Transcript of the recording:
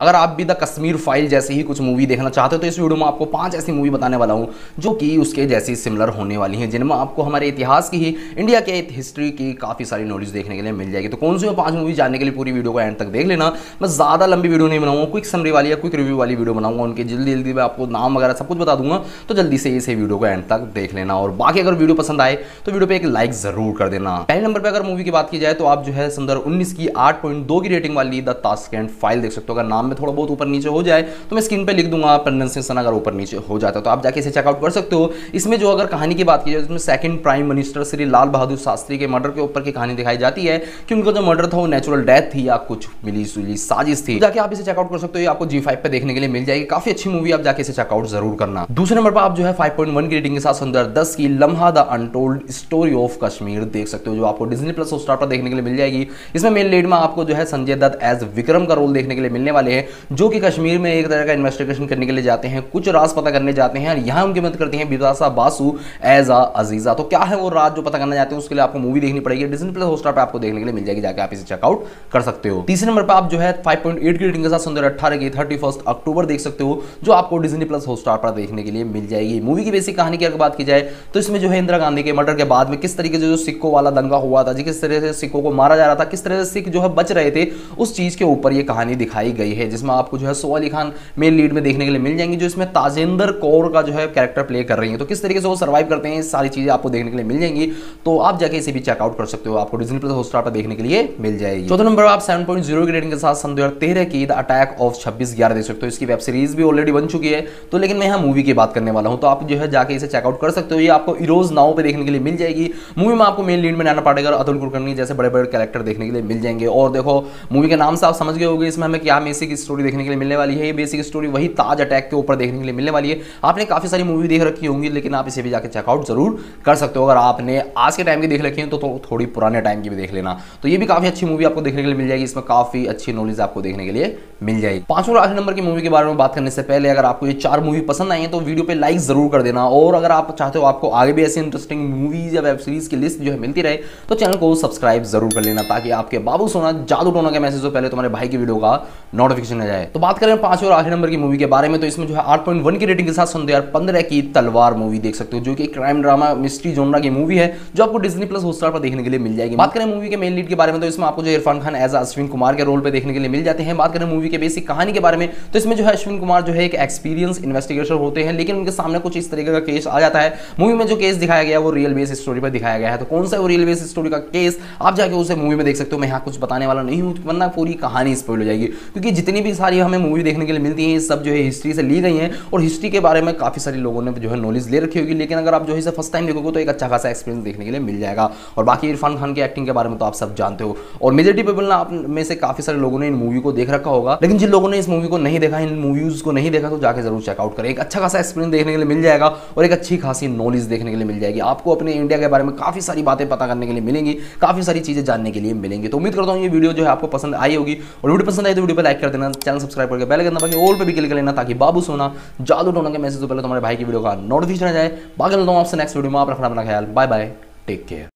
अगर आप भी द कश्मीर फाइल जैसे ही कुछ मूवी देखना चाहते हो तो इस वीडियो में आपको 5 ऐसी मूवी बताने वाला हूं जो कि उसके जैसी सिमिलर होने वाली हैं, जिनमें आपको हमारे इतिहास की ही, इंडिया के हिस्ट्री की काफ़ी सारी नॉलेज देखने के लिए मिल जाएगी। तो कौन सी 5 मूवी जानने के लिए पूरी वीडियो को एंड तक देख लेना। मैं ज़्यादा लंबी वीडियो नहीं बनाऊंगा, क्विक समरी वाली या क्विक रिव्यू वाली वीडियो बनाऊंगा। उनके जल्दी जल्दी मैं आपको नाम वगैरह सब कुछ बता दूंगा, तो जल्दी से इसे वीडियो को एंड तक देख लेना। और बाकी अगर वीडियो पसंद आए तो वीडियो पर एक लाइक जरूर कर देना। पहले नंबर पर अगर मूवी की बात की जाए तो आप जो है 2019 की 8.2 की रेटिंग वाली द ताशकंद फाइल देख सकते हो। अगर नाम में थोड़ा बहुत ऊपर नीचे हो जाए तो मैं स्क्रीन पे लिख दूंगा प्रोनाउंसिएशन, अगर ऊपर नीचे हो जाता है तो आप जाके इसे चेकआउट कर सकते हो। इसमें जो अगर कहानी की बात की जाए, इसमें second prime minister Shri Lal Bahadur Shastri के मर्डर के ऊपर की कहानी दिखाई जाती है कि उनका जो मर्डर था वो नेचुरल डेथ थी या कुछ मिली सुली साजिश थी। जाके आप इसे चेकआउट कर सकते हो, ये आपको G5 पे देखने के लिए मिल जाएगी। काफी अच्छी मूवी, आप जाके इसे चेकआउट जरूर करना। दूसरे नंबर पर आप जो है 5.1 की रेटिंग के साथ 2010 की Lamhaa the untold story of Kashmir देख सकते हो, जो आपको डिज्नी प्लस हॉटस्टार पर देखने के लिए मिल जाएगी। इसमें मेन लीड में आपको जो है संजय दत्त एज विक्रम का रोल देखने के लिए मिलने वाले हैं, जो कि कश्मीर में एक तरह का इन्वेस्टिगेशन करने के लिए जाते हैं, कुछ राज पता करने जाते हैं और यहाँ उनकी मदद करती हैं बिपाशा बासु एज अजीजा। तो क्या है वो राज जो पता करना चाहते हैं, उसके लिए आपको मूवी देखनी पड़ेगी। डिज्नी प्लस हॉटस्टार पे आपको देखने के लिए मिल जाएगी, जाके आप इसे चेकआउट कर सकते हो। तीसरे नंबर पर आप जो है 5.8 की रेटिंग के साथ 2018 की 31 अक्टूबर देख सकते हो, जो आपको डिज्नी प्लस हॉटस्टार पर देखने के लिए मिल जाएगी। मूवी की बेसिक कहानी की अगर बात की जाए तो इसमें जो है इंदिरा गांधी के मर्डर के बाद में किस तरीके से जो सिखों वाला दंगा हुआ था, किस तरह से सिखों को मारा जा रहा था, किस तरह से सिख जो है बच रहे थे, उस चीज के ऊपर ये कहानी दिखाई गई है, जिसमें आपको जो है सो अली खान मेन लीड में देखने के लिए मिल जाएंगी, जो इसमें ताजिंदर कौर का जो है कैरेक्टर प्ले कर रही है। तो किस तरीके से वो सर्वाइव करते हैं, सारी चीजें आपको देखने के लिए मिल जाएंगी। तो आप जाके इसे भी चेकआउट कर सकते हो, आपको डिज्नी प्लस हॉटस्टार पर देखने के लिए मिल जाएगी। चौथा नंबर आप 7.0 की रेटिंग के साथ 2013 की द अटैक ऑफ 26/11 देख सकते हो। इसकी वेब सीरीज भी ऑलरेडी बन चुकी है, तो लेकिन मैं यहाँ मूवी की बात करने वाला हूँ, तो आप जो है जाके इसे चेकआउट कर सकते हो। ये आपको इरोज नाउ पे देखने के लिए मिल जाएगी। मूवी में आपको मेन लीड में नैना पाटेकर, अतुल कुलकर्णी जैसे बड़े बड़े कैरेक्टर देखने के लिए मिल जाएंगे। और देखो मूवी के नाम से आप समझ गए होंगे इसमें हमें क्या बेसिक स्टोरी देखने के लिए मिलने वाली है। ये बेसिक स्टोरी वही ताज अटैक के ऊपर देखने के लिए मिलने वाली है। आपने काफी सारी मूवी देख रखी होंगी, लेकिन आप इसे भी जाके चेकआउट जरूर कर सकते हो। अगर आपने आज के टाइम की देख रखी है तो थोड़ी पुराने टाइम की भी देख लेना, तो ये भी काफी अच्छी मूवी आपको देखने के लिए मिल जाएगी। इसमें काफी अच्छी नॉलेज आपको देखने के लिए मिल जाएगी। 5वें और आखिरी नंबर की मूवी के बारे में बात करने से पहले अगर आपको ये 4 मूवी पसंद आई है तो वीडियो पे लाइक जरूर कर देना। और अगर आप चाहते हो आपको आगे भी ऐसी इंटरेस्टिंग मूवीज या वेब सीरीज की लिस्ट जो है मिलती रहे, तो चैनल को सब्सक्राइब जरूर कर लेना, ताकि आपके बाबू सोना जादू टोना के मैसेज हो पहले तुम्हारे भाई की वीडियो का नोटिफिकेशन आ जाए। तो बात करें 5वें और आखिरी नंबर की मूवी के बारे में, तो इसमें जो है 8.1 की रेटिंग के साथ 2015 की तलवार मूवी देख सकते हो, जो कि क्राइम ड्रामा मिस्ट्री जोनरा की मूवी है, जो आपको डिज्नी प्लस हॉटस्टार पर देखने के लिए मिल जाएगी। बात करें मूवी के मेन लीड के बारे में, तो इसमें आपको जो इरफान खान एज अश्विन कुमार के रोल पे देखने के लिए मिल जाते हैं। बात करें मूवी के बेसिक कहानी के बारे में, तो इसमें जो है अश्विन कुमार जो है एक एक्सपीरियंस इन्वेस्टिगेटर होते हैं, लेकिन उनके सामने कुछ इस तरीके का केस आ जाता है। मूवी में जो केस दिखाया गया वो रियल बेस स्टोरी पर दिखाया गया है। तो कौन सा वो रियल बेस स्टोरी का केस, आप जाके उसे मूवी में देख सकते हो। मैं यहाँ कुछ बताने वाला नहीं हूँ, वरना पूरी कहानी स्पॉइल हो जाएगी, क्योंकि जितनी भी सारी हमें मूवी देखने के लिए मिलती है सब जो है हिस्ट्री से ली गई हैं, और हिस्ट्री के बारे में काफी सारे लोगों ने जो है नॉलेज ले रखी होगी। लेकिन अगर आप जो है इसे फर्स्ट टाइम देखोगे तो एक अच्छा खासा एक्सपीरियंस देखने के लिए मिल जाएगा। और बाकी इरफान खान की एक्टिंग के बारे में तो आप सब जानते हो, और मेजॉरिटी पीपल ना आप में से काफी सारे लोगों ने इन मूवी को देख रखा होगा। लेकिन जिन लोगों ने इस मूवी को नहीं देखा, इन मूवीज को नहीं देखा, तो जाके जरूर चेकआउट करें। एक अच्छा खासा एक्सपीरियंस देखने के लिए मिल जाएगा और एक अच्छी खासी नॉलेज देखने के लिए मिल जाएगी। आपको अपने इंडिया के बारे में काफी सारी बातें पता करने के लिए मिलेंगी, काफी सारी चीजें जानने के लिए मिलेंगी। तो उम्मीद करता हूँ ये वीडियो जो है आपको पसंद आई होगी, और वीडियो पसंद आई तो वीडियो पे लाइक कर देना, चैनल सब्सक्राइब करके बेल आइकन दबा के ऑल पे भी क्लिक कर लेना, ताकि बाबू सोना जादू टोना के मैसेज से पहले तुम्हारे भाई की वीडियो का नोटिफिकेशन आ जाए। बाकी मिलता हूँ आपसे नेक्स्ट वीडियो में। आप रखना अपना ख्याल। Bye bye, take care.